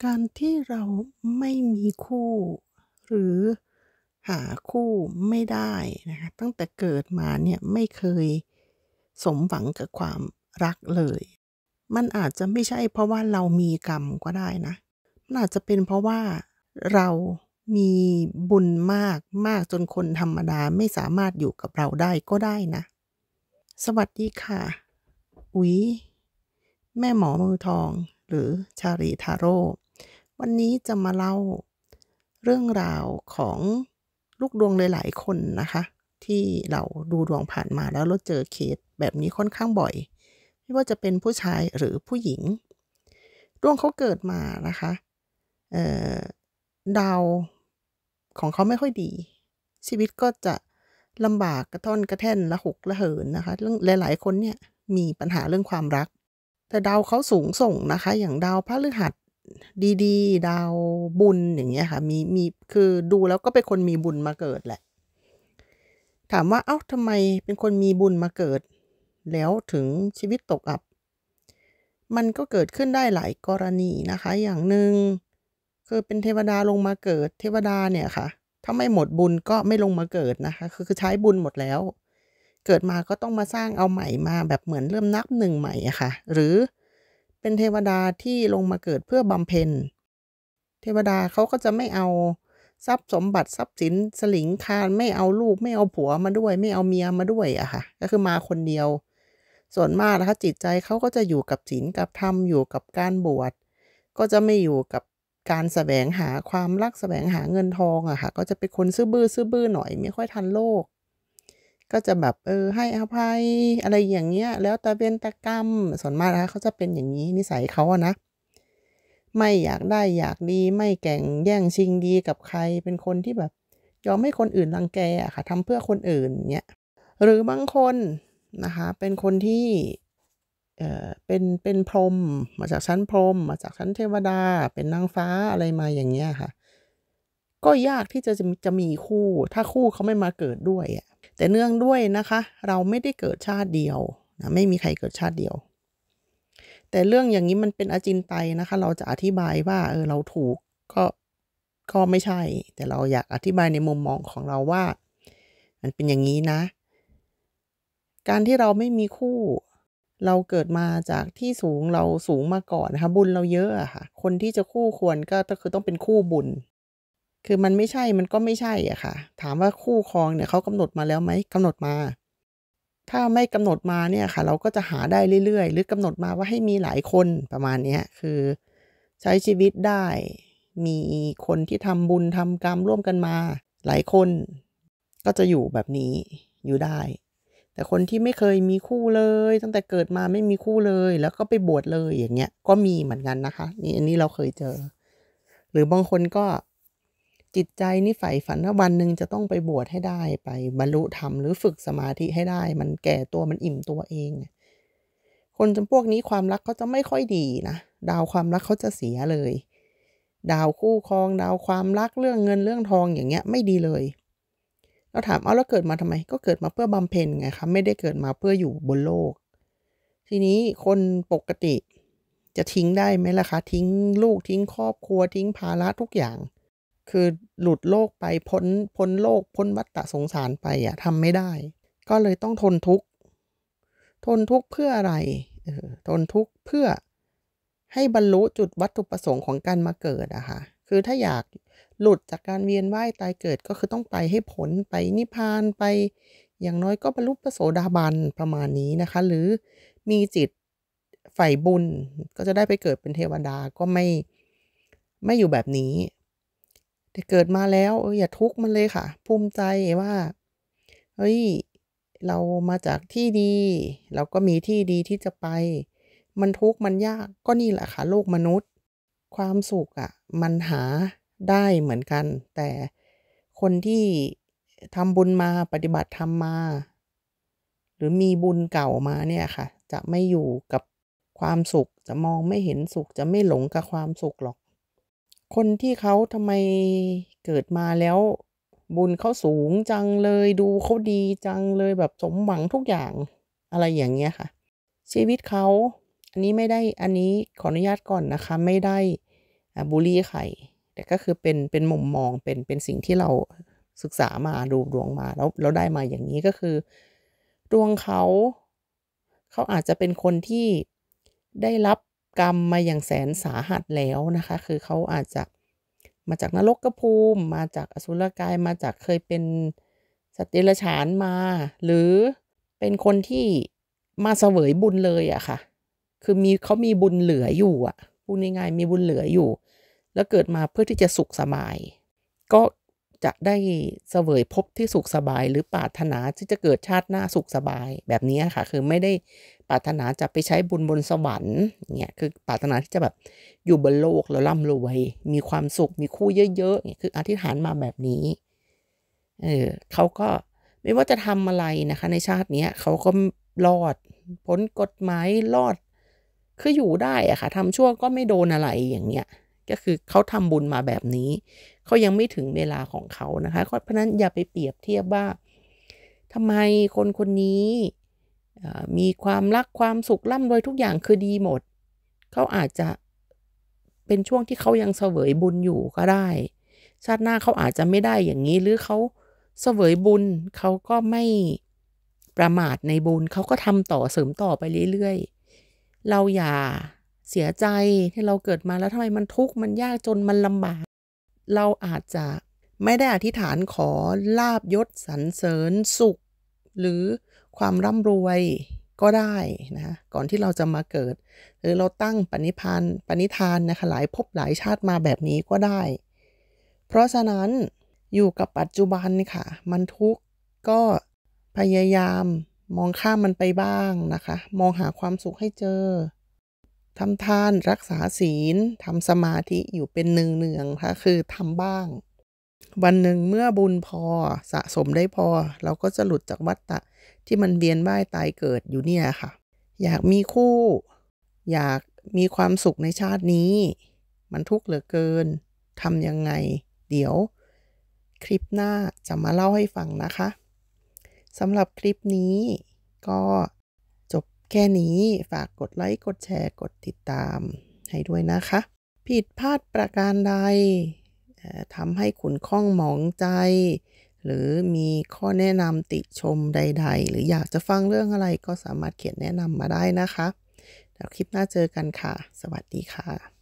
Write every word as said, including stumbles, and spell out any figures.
การที่เราไม่มีคู่หรือหาคู่ไม่ได้นะคะตั้งแต่เกิดมาเนี่ยไม่เคยสมหวังกับความรักเลยมันอาจจะไม่ใช่เพราะว่าเรามีกรรมก็ได้นะมันอาจจะเป็นเพราะว่าเรามีบุญมากมากจนคนธรรมดาไม่สามารถอยู่กับเราได้ก็ได้นะสวัสดีค่ะอุ๊ยแม่หมอมือทองหรือชาลีทาโร่ วันนี้จะมาเล่าเรื่องราวของลูกดวงหลายๆคนนะคะที่เราดูดวงผ่านมาแล้วเราเจอเคสแบบนี้ค่อนข้างบ่อยไม่ว่าจะเป็นผู้ชายหรือผู้หญิงดวงเขาเกิดมานะคะเอ่อดาวของเขาไม่ค่อยดีชีวิตก็จะลำบากกระท่อนกระแท่นระหกระเหินนะคะเรื่องหลายๆคนเนี่ยมีปัญหาเรื่องความรักแต่ดาวเขาสูงส่งนะคะอย่างดาวพฤหัส ดีๆดาวบุญอย่างเงี้ยค่ะมีมีคือดูแล้วก็เป็นคนมีบุญมาเกิดแหละถามว่าเอ้าทำไมเป็นคนมีบุญมาเกิดแล้วถึงชีวิตตกอับมันก็เกิดขึ้นได้หลายกรณีนะคะอย่างหนึ่งคือเป็นเทวดาลงมาเกิดเทวดาเนี่ยค่ะถ้าไม่หมดบุญก็ไม่ลงมาเกิดนะคะคือคือใช้บุญหมดแล้วเกิดมาก็ต้องมาสร้างเอาใหม่มาแบบเหมือนเริ่มนับหนึ่งใหม่อะค่ะหรือเป็นเทวดาที่ลงมาเกิดเพื่อบำเพ็ญ เทวดาเขาก็จะไม่เอาทรัพย์สมบัติทรัพย์สินสลิงคารไม่เอาลูกไม่เอาผัวมาด้วยไม่เอาเมียมาด้วยอะค่ะก็คือมาคนเดียวส่วนมากนะคะจิตใจเขาก็จะอยู่กับศีลกับธรรมอยู่กับการบวชก็จะไม่อยู่กับการแสวงหาความรักแสวงหาเงินทองอะค่ะก็จะเป็นคนซื่อบื้อซื่อบื้อหน่อยไม่ค่อยทันโลกก็จะแบบเออให้อภัยอะไรอย่างเงี้ยแล้วแต่เวรแต่กรรมส่วนมากนะคะเขาจะเป็นอย่างนี้นิสัยเขาอะนะ ไม่อยากได้อยากดีไม่แก่งแย่งชิงดีกับใครเป็นคนที่แบบยอมให้คนอื่นรังแกอะค่ะทำเพื่อคนอื่นเงี้ยหรือบางคนนะคะเป็นคนที่เอ่อเป็นเป็นพรหมมาจากชั้นพรหมมาจากชั้นเทวดาเป็นนางฟ้าอะไรมาอย่างเงี้ยค่ะก็ยากที่จะจะจะมีคู่ถ้าคู่เขาไม่มาเกิดด้วยอะแต่เนื่องด้วยนะคะเราไม่ได้เกิดชาติเดียวนะไม่มีใครเกิดชาติเดียวแต่เรื่องอย่างนี้มันเป็นอจินไตยนะคะเราจะอธิบายว่าเออเราถูกก็ก็ไม่ใช่แต่เราอยากอธิบายในมุมมองของเราว่ามันเป็นอย่างนี้นะการที่เราไม่มีคู่เราเกิดมาจากที่สูงเราสูงมาก่อนนะคะบุญเราเยอะอะค่ะคนที่จะคู่ควรก็คือต้องเป็นคู่บุญคือมันไม่ใช่มันก็ไม่ใช่อะค่ะถามว่าคู่ครองเนี่ยเขากำหนดมาแล้วไหมกำหนดมา ถ้าไม่กำหนดมาเนี่ยค่ะเราก็จะหาได้เรื่อยๆหรือกำหนดมาว่าให้มีหลายคนประมาณเนี้ยคือใช้ชีวิตได้มีคนที่ทำบุญทำกรรมร่วมกันมาหลายคนก็จะอยู่แบบนี้อยู่ได้แต่คนที่ไม่เคยมีคู่เลยตั้งแต่เกิดมาไม่มีคู่เลยแล้วก็ไปบวชเลยอย่างเงี้ยก็มีเหมือนกันนะคะนี่อันนี้เราเคยเจอหรือบางคนก็จิตใจนี่ใฝ่ฝันว่าวันหนึ่งจะต้องไปบวชให้ได้ไปบรรลุธรรมหรือฝึกสมาธิให้ได้มันแก่ตัวมันอิ่มตัวเองคนจำพวกนี้ความรักเขาจะไม่ค่อยดีนะดาวความรักเขาจะเสียเลยดาวคู่ครองดาวความรักเรื่องเงินเรื่องทองอย่างเงี้ยไม่ดีเลยเราถามเอาแล้วเกิดมาทำไมก็เกิดมาเพื่อบำเพ็ญไงคะไม่ได้เกิดมาเพื่ออยู่บนโลกทีนี้คนปกติจะทิ้งได้ไหมล่ะคะทิ้งลูกทิ้งครอบครัวทิ้งภาระทุกอย่างคือหลุดโลกไปพ้นพ้นโลกพ้นวัฏฏะสงสารไปอะทำไม่ได้ก็เลยต้องทนทุกข์ทนทุกข์เพื่ออะไรเออทนทุกข์เพื่อให้บรรลุจุดวัตถุประสงค์ของการมาเกิดอะค่ะคือถ้าอยากหลุดจากการเวียนว่ายตายเกิดก็คือต้องไปให้พ้นไปนิพพานไปอย่างน้อยก็บรรลุพระโสดาบันประมาณนี้นะคะหรือมีจิตใฝ่บุญก็จะได้ไปเกิดเป็นเทวดาก็ไม่ไม่อยู่แบบนี้แต่เกิดมาแล้วเอออย่าทุกข์มันเลยค่ะภูมิใจว่าเฮ้ยเรามาจากที่ดีเราก็มีที่ดีที่จะไปมันทุกข์มันยากก็นี่แหละค่ะโลกมนุษย์ความสุขอะมันหาได้เหมือนกันแต่คนที่ทำบุญมาปฏิบัติธรรมมาหรือมีบุญเก่ามาเนี่ยค่ะจะไม่อยู่กับความสุขจะมองไม่เห็นสุขจะไม่หลงกับความสุขหรอก คนที่เขาทำไมเกิดมาแล้วบุญเขาสูงจังเลยดูเขาดีจังเลยแบบสมหวังทุกอย่างอะไรอย่างเงี้ยค่ะชีวิตเขาอันนี้ไม่ได้อันนี้ขออนุญาตก่อนนะคะไม่ได้บูลลี่ใครแต่ก็คือเป็นเป็นมุมมองเป็นเป็นสิ่งที่เราศึกษามาดูดวงมาแล้วแล้วได้มาอย่างนี้ก็คือดวงเขาเขาอาจจะเป็นคนที่ได้รับกรรมมาอย่างแสนสาหัสแล้วนะคะคือเขาอาจจะมาจากนรกภูมิมาจากอสุรกายมาจากเคยเป็นสัตว์เดรัจฉานมาหรือเป็นคนที่มาเสวยบุญเลยอะค่ะคือมีเขามีบุญเหลืออยู่อะพูดง่ายๆมีบุญเหลืออยู่แล้วเกิดมาเพื่อที่จะสุขสบายก็จะได้เสวยภพที่สุขสบายหรือปรารถนาที่จะเกิดชาติหน้าสุขสบายแบบนี้ค่ะคือไม่ได้ปรารถนาจะไปใช้บุญบนสวรรค์เนี่ยคือปรารถนาที่จะแบบอยู่บนโลกแล้วร่ำรวยมีความสุขมีคู่เยอะๆเนี่ยคืออธิษฐานมาแบบนี้เออเขาก็ไม่ว่าจะทำอะไรนะคะในชาตินี้เขาก็รอดพ้นกฎหมายรอดคืออยู่ได้อะค่ะทำชั่วก็ไม่โดนอะไรอย่างเงี้ยก็คือเขาทำบุญมาแบบนี้เขายังไม่ถึงเวลาของเขานะคะเพราะนั้นอย่าไปเปรียบเทียบว่าทำไมคนคนนี้มีความรักความสุขร่ำรวยทุกอย่างคือดีหมดเขาอาจจะเป็นช่วงที่เขายังเสวยบุญอยู่ก็ได้ชาติหน้าเขาอาจจะไม่ได้อย่างนี้หรือเขาเสวยบุญเขาก็ไม่ประมาทในบุญเขาก็ทำต่อเสริมต่อไปเรื่อยๆเราอย่าเสียใจที่เราเกิดมาแล้วทำไมมันทุกข์มันยากจนมันลำบากเราอาจจะไม่ได้อธิษฐานขอลาภยศสรรเสริญสุขหรือความร่ำรวยก็ได้นะก่อนที่เราจะมาเกิดหรือเราตั้งปณิพานปณิธานนะคะหลายภพหลายชาติมาแบบนี้ก็ได้เพราะฉะนั้นอยู่กับปัจจุบันค่ะมันทุกข์ก็พยายามมองข้ามมันไปบ้างนะคะมองหาความสุขให้เจอทำทานรักษาศีลทำสมาธิอยู่เป็นเนืองๆค่ะคือทำบ้างวันหนึ่งเมื่อบุญพอสะสมได้พอเราก็จะหลุดจากวัฏฏะที่มันเวียนว่ายตายเกิดอยู่เนี่ยค่ะอยากมีคู่อยากมีความสุขในชาตินี้มันทุกข์เหลือเกินทำยังไงเดี๋ยวคลิปหน้าจะมาเล่าให้ฟังนะคะสำหรับคลิปนี้ก็จบแค่นี้ฝากกดไลค์กดแชร์กดติดตามให้ด้วยนะคะผิดพลาดประการใดทำให้ขุ่นข้องหมองใจหรือมีข้อแนะนำติชมใดๆหรืออยากจะฟังเรื่องอะไรก็สามารถเขียนแนะนำมาได้นะคะแล้วคลิปหน้าเจอกันค่ะสวัสดีค่ะ